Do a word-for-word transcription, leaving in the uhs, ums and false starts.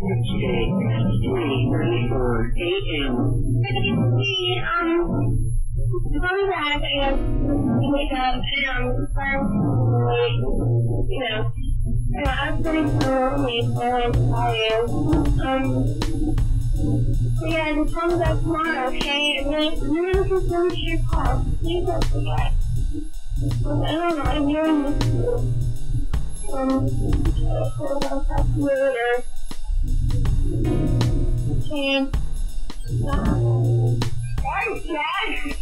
three thirty-four a m Um, come back and wake up and um, start like, you know, you know, I was pretty lonely, so I'm tired. Um, so yeah, just come back tomorrow, okay? And then, you're looking forward to your call. Please don't forget. Um, I don't know, I'm really missing you. Um, so I'll talk to you later. Okay. Bye. Bye, Dad.